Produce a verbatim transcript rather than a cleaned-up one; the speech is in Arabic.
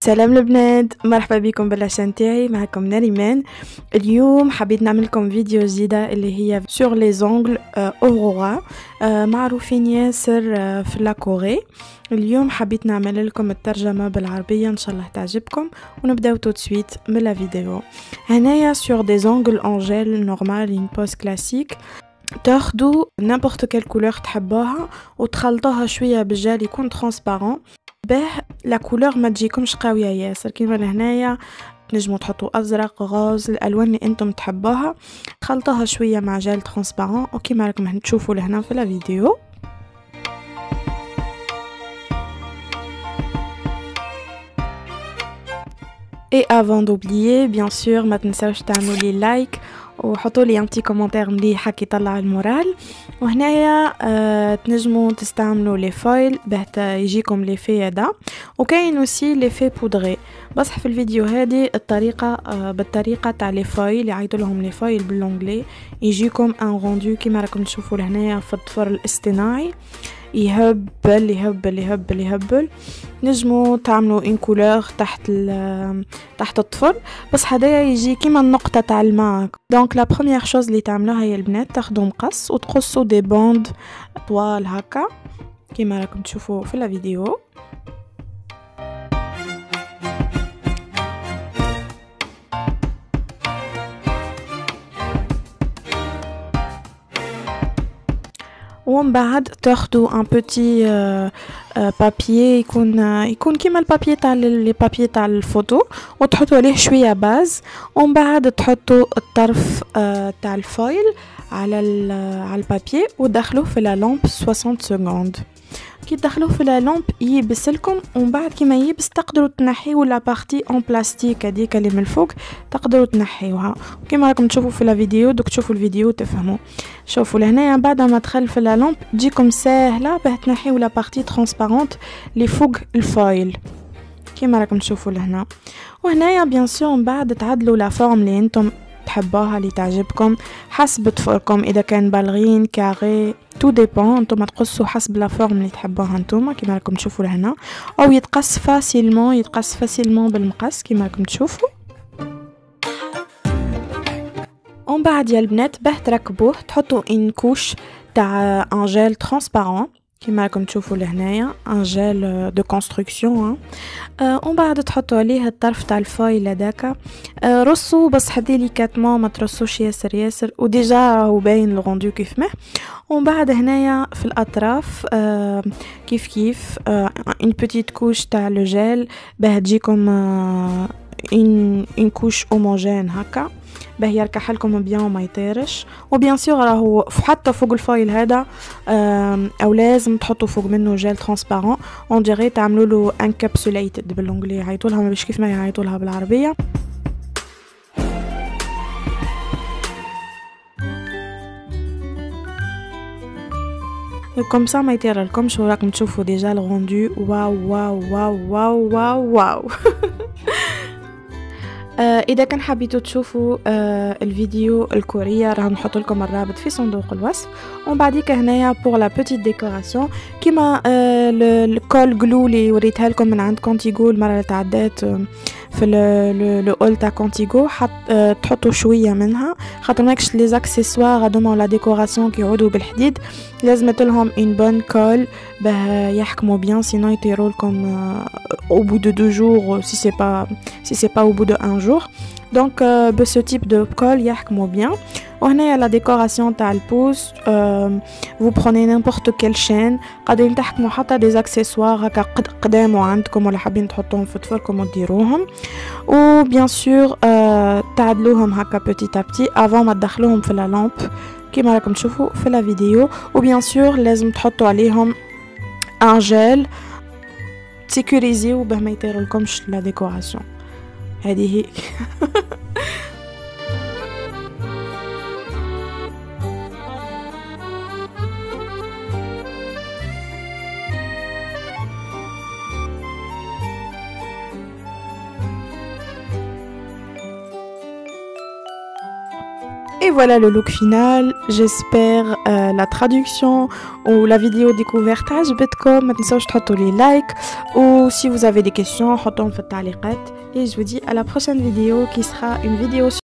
سلام البنات، مرحبا بكم بالعشان تاعي. معكم نريمان. اليوم حبيت نعمل لكم فيديو جديده اللي هي sur les ongles اورورا، معروفين ياسر في لا كوري. اليوم حبيت نعمل لكم الترجمه بالعربيه، ان شاء الله تعجبكم. ونبداو tout de suite من لا فيديو. هنايا sur des ongles en gel normal une pose classique. تاخدوا n'importe quelle couleur تحبوها وتخلطوها شويه بالجل يكون ترانسبارون باه لا كولور ما تجيكمش قويه ياسر. كيما هنايا نجموا تحطوا ازرق، غوز، الالوان اللي انتم تحبوها. خلطوها شويه مع جل ترانسبارون وكيما راكم تشوفوا لهنا في الفيديو. Et avant d'oublier, bien sûr, ما تنساوش تعملوا لي لايك وحطوا لي ان بتي كومونتير مليح هكا يطلع المورال. وهنايا آه تنجموا تستعملوا لي فويل باه يجيكم لي في هذا، وكاين اوسي لي في بودري. بصح في الفيديو هذه الطريقه آه بالطريقه تاع لي فويل، يعيطوا لهم لي فويل بالانجلي، يجيكم ان روندو كيما راكم تشوفوا لهنايا في الضفر الاصطناعي، يهبل يهبل يهبل يهبل. نجموا تعملوا ان كولور تحت تحت الطفل، بس هدايا يجي كيما النقطه تاع الماء. دونك لا بروميير شوز اللي تعملوها هي البنات تاخذوا مقص وتقصوا دي بوند طوال هكا كيما راكم تشوفوا في الفيديو. ومن بعد تاخدوا ان بوتي بابيي يكون يكون كيما البابيي تاع لي بابيي تاع الفوتو، وتحطوا عليه شويه باز. ومن بعد تحطوا الطرف تاع الفويل على على البابيي ودخلوه في لا لامب ستين سكوند. كي تدخلوه في لا لامب يبس لكم، ومن بعد كيما يبس تقدروا تنحيوا لا بارتي اون بلاستيك هذيك اللي من الفوق، تقدروا تنحيوها كيما راكم تشوفوا في لا فيديو. دوك تشوفوا الفيديو تفهموا. شوفوا لهنايا بعد ما تدخل في لا لامب تجيكم ساهله باه تنحيوا لا بارتي ترانسبارونت اللي فوق الفويل كيما راكم تشوفوا لهنا. وهنايا بيان سور من بعد تعدلوا لا فورم اللي انتم تحبوها اللي تعجبكم حسب طفلكم، اذا كان بالغين كاري تو ديبون. انتم تقصوا حسب لا فورم اللي تحبوها انتم كيما راكم تشوفوا لهنا، او يتقص فاسيلمون يتقص فاسيلمون بالمقص كيما راكم تشوفوا. ومن بعد يا البنات باه تركبوه تحطوا ان كوش تاع ان جيل ترانسبارون كيما راكم تشوفوا لهنايا، ان جيل دو كونستركسيون. ومن بعد تحطوا عليه الطرف تاع الفويل هذاك، أه رصوا بس ديليكاتمون، ما ترصوش ياسر ياسر، وديجا راهو باين الغوندو كيف ما. ومن بعد هنايا في الاطراف أه كيف كيف أه ان بوتيت كوش تاع لو جيل باه تجيكم أه ان ان كوش هوموجين هكا باه يركح لكم بيان وما يطيرش. وبيان سور راهو حتى فوق الفويل هذا او لازم تحطوا فوق منه جيل ترانسبارون اون ديري تعملوا له انكابسوليتد بالانجلي، يعيطوا لها باش كيف ما يعيطوا لها بالعربيه. كم سا ما يطير لكمش. وراكم تشوفوا ديجا الغوندو. واو واو واو واو واو واو آه اذا كان حبيتوا تشوفوا آه الفيديو الكوريه راح نحط لكم الرابط في صندوق الوصف. ومن بعديك هنايا بور لا بوتيت ديكوراسيون كيما آه الكول جلو اللي وريتها لكم من عند كونتيغو المره اللي تعدات آه في لو اول تاع كونتيغو، حط آه تحطوا شويه منها خاطر ماكش لي اكسسوار هذوما ولا ديكوراسيون كيعودوا بالحديد، لازمت لهم ان بون كول باه يحكموا بيان، سينو يطيروا لكم او بو دو دو جور سي سي با سي سي با او بو دو ان جور. دونك ب ce type de colle يحكموا بيان. وهنا لا ديكوراسيون تاع البوز، vous prenez n'importe quelle chaîne، قادرين تحكموا حتى دي اكسسوار هكا قدام عندكم ولا حابين تحطوهم في طفلكم وديروهم. و بيان سور تعدلوهم هكا بوتي ا بتي افون ما تدخلوهم في لا لامب كيما راكم تشوفوا في لا فيديو. وبيان سور لازم تحطوا عليهم ان جيل سيكوريزيو باه ما يطير لكمش لا ديكوراسيون هذه هي. Et voilà le look final. J'espère euh, la traduction ou la vidéo découverte عجبتكم. ما تنسوش تحطوا لي like, ou si vous avez des questions حطوهم في التعليقات. Et je vous dis à la prochaine vidéo qui sera une vidéo